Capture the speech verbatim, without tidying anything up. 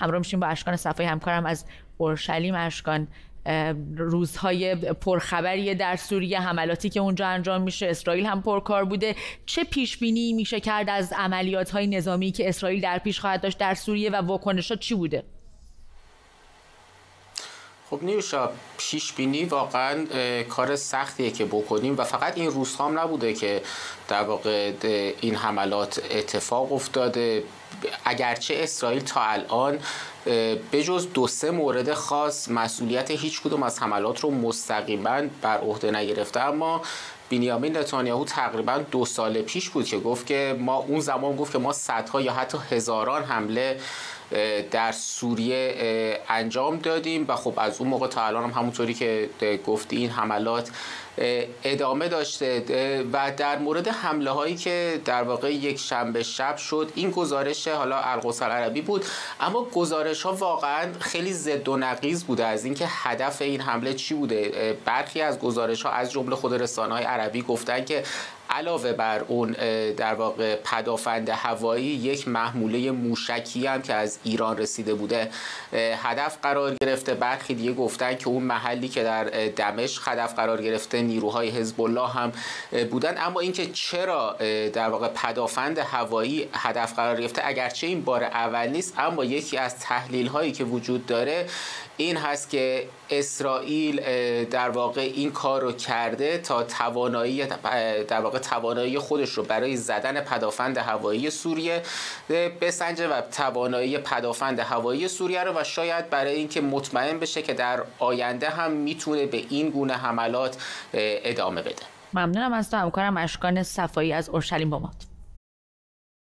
همراه میشیم با اشکان صفایی، همکارم از اورشلیم. اشکان، روزهای پرخبریه در سوریه، حملاتی که اونجا انجام میشه، اسرائیل هم پرکار بوده. چه پیش بینی میشه کرد از عملیات‌های نظامی که اسرائیل در پیش خواهد داشت در سوریه و واکنش‌ها چی بوده؟ خب نیوشا، پیش بینی واقعا کار سختیه که بکنیم و فقط این روزها هم نبوده که در واقع این حملات اتفاق افتاده. اگرچه اسرائیل تا الان بجز دو سه مورد خاص مسئولیت هیچ کدوم از حملات رو مستقیما بر عهده نگرفته، اما بنیامین نتانیاهو تقریبا دو سال پیش بود که گفت که ما اون زمان گفت که ما صدها یا حتی هزاران حمله در سوریه انجام دادیم و خب از اون موقع تا الان هم همونطوری که گفتی این حملات ادامه داشته. و در مورد حمله هایی که در واقع یک شنبه شب شد، این گزارش حالا القدس العربی بود، اما گزارش ها واقعا خیلی ضد و نقیض بوده از اینکه هدف این حمله چی بوده. برخی از گزارش ها از جمله خود رسانه های عربی گفتن که علاوه بر اون در واقع پدافند هوایی، یک محموله موشکی هم که از ایران رسیده بوده هدف قرار گرفته. برخی دیگه گفتن که اون محلی که در دمشق هدف قرار گرفته نیروهای حزب الله هم بودن. اما اینکه چرا در واقع پدافند هوایی هدف قرار گرفته، اگرچه این بار اول نیست، اما یکی از تحلیل هایی که وجود داره این هست که اسرائیل در واقع این کار رو کرده تا توانایی در واقع توانایی خودش رو برای زدن پدافند هوایی سوریه بسنجه و توانایی پدافند هوایی سوریه رو، و شاید برای اینکه مطمئن بشه که در آینده هم میتونه به این گونه حملات ادامه بده. ممنونم از تو همکارم اشکان صفایی از اورشلیم با ما.